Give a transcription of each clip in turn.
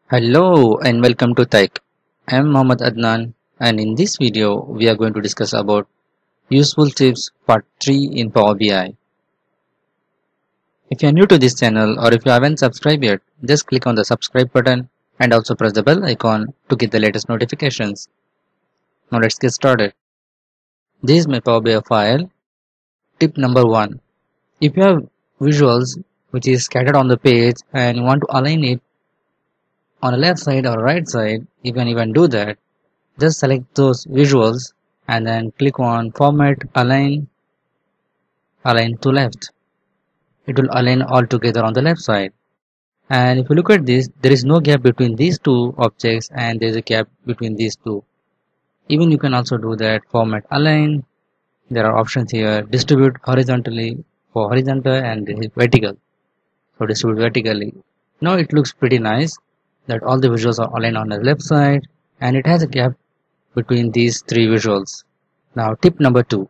Hello and welcome to Tech. I am Mohammad Adnan and in this video we are going to discuss about useful tips part 3 in Power BI. If you are new to this channel or if you haven't subscribed yet, just click on the subscribe button and also press the bell icon to get the latest notifications. Now let's get started. This is my Power BI file. Tip number 1. If you have visuals which is scattered on the page and you want to align it on the left side or right side, you can even do that. Just select those visuals and then click on Format, Align to Left. It will align all together on the left side. And if you look at this, there is no gap between these two objects and there is a gap between these two. Even you can also do that Format, Align. There are options here, Distribute horizontally for horizontal and vertical. So distribute vertically. Now it looks pretty nice that all the visuals are aligned on the left side and it has a gap between these three visuals. Now tip number 2.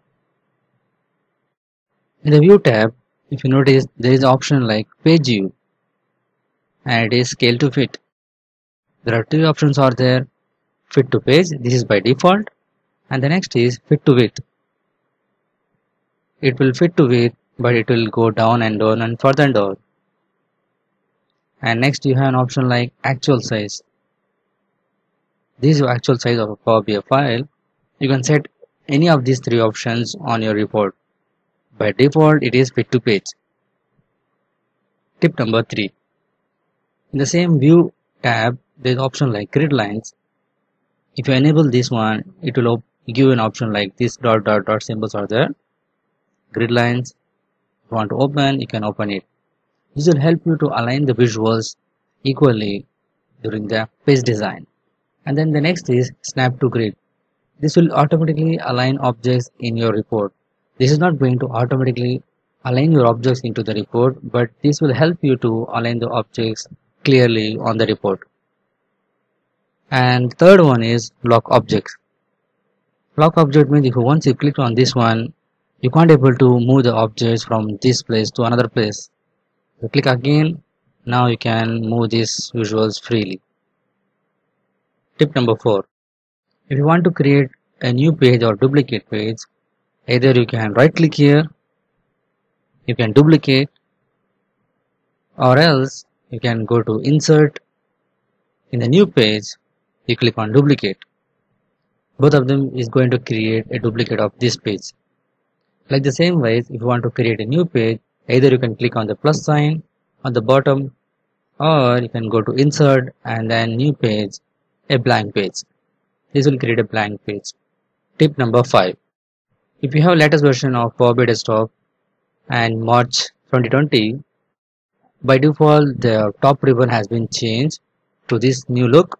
In the view tab, if you notice there is an option like page view and it is scale to fit. There are two options are there, fit to page, this is by default, and the next is fit to width. It will fit to width but it will go down and down and further and down. And next you have an option like actual size. This is your actual size of a Power BI file. You can set any of these three options on your report. By default, it is fit to page. Tip number 3. In the same view tab, there is option like grid lines. If you enable this one, it will give an option like this dot dot dot symbols are there. Grid lines. If you want to open, you can open it. This will help you to align the visuals equally during the page design. And then the next is snap to grid. This will automatically align objects in your report. This is not going to automatically align your objects into the report, but this will help you to align the objects clearly on the report. And third one is lock objects. Lock object means if once you click on this one, you can't able to move the objects from this place to another place. You click again, now you can move these visuals freely. Tip number 4. If you want to create a new page or duplicate page, either you can right click here, you can duplicate, or else you can go to insert. In the new page, you click on duplicate. Both of them is going to create a duplicate of this page. Like the same way, if you want to create a new page, either you can click on the plus sign on the bottom, or you can go to insert and then new page, a blank page. This will create a blank page. Tip number 5. If you have latest version of Power BI Desktop and March 2020, by default the top ribbon has been changed to this new look.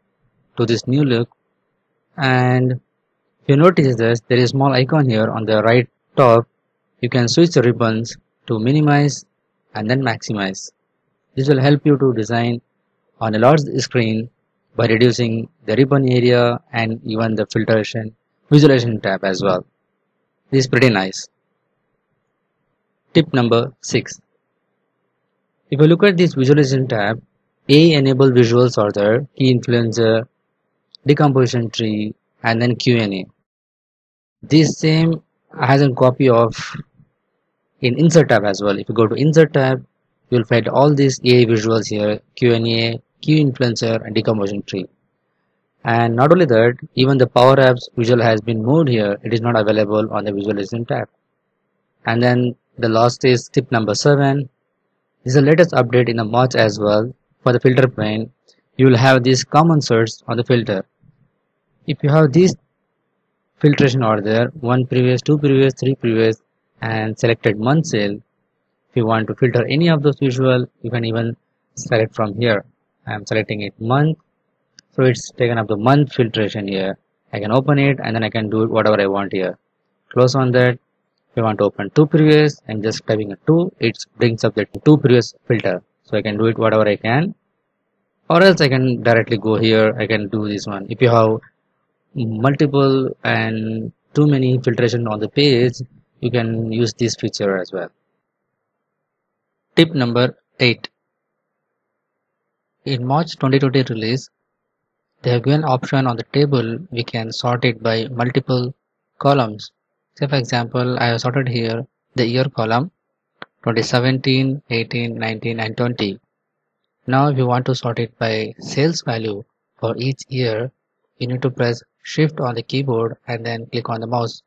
And if you notice this, there is a small icon here on the right top. You can switch the ribbons to minimize and then maximize. This will help you to design on a large screen by reducing the ribbon area and even the filtration visualization tab as well. This is pretty nice. Tip number 6. If you look at this visualization tab, enable visuals are there, key influencer, decomposition tree, and then Q&A. This same has a copy of in insert tab as well. If you go to insert tab, you will find all these visuals here, Q&A, key influencer, and decomposition tree. And not only that, even the Power Apps visual has been moved here. It is not available on the visualization tab. And then the last is tip number 7. This is the latest update in the March as well. For the filter pane, you will have this common search on the filter. If you have these filtration are there, 1 previous, 2 previous, 3 previous, and selected month sale. If you want to filter any of those visual, you can even select from here. I am selecting it month, so it's taken up the month filtration here. I can open it and then I can do whatever I want here. Close on that. If you want to open 2 previous and just typing a 2, it brings up the 2 previous filter. So I can do it whatever I can, or else I can directly go here. I can do this one. If you have multiple and too many filtration on the page, you can use this feature as well. Tip number 8. In March 2020 release, they have given option on the table we can sort it by multiple columns. Say for example, I have sorted here the year column 2017, 18, 19 and 20. Now if you want to sort it by sales value for each year, you need to press shift on the keyboard and then click on the mouse.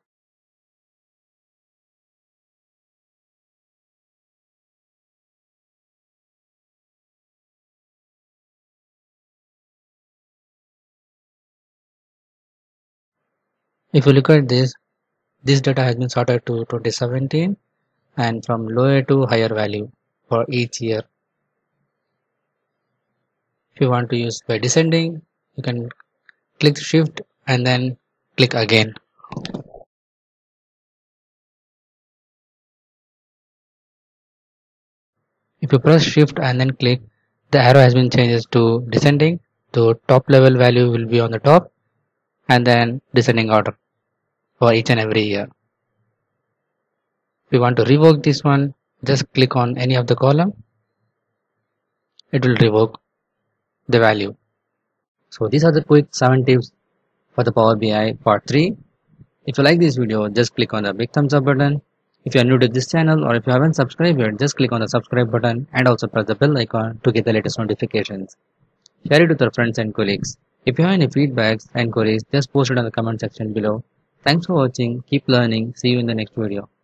If you look at this data has been sorted to 2017 and from lower to higher value for each year. If you want to use by descending, you can click shift and then click again. If you press shift and then click, the arrow has been changed to descending. The top level value will be on the top and then descending order for each and every year. If you want to revoke this one, just click on any of the column. It will revoke the value. So these are the quick 7 tips for the Power BI part 3. If you like this video, just click on the big thumbs up button. If you are new to this channel or if you haven't subscribed yet, just click on the subscribe button and also press the bell icon to get the latest notifications. Share it with your friends and colleagues. If you have any feedbacks and queries, just post it in the comment section below. Thanks for watching. Keep learning. See you in the next video.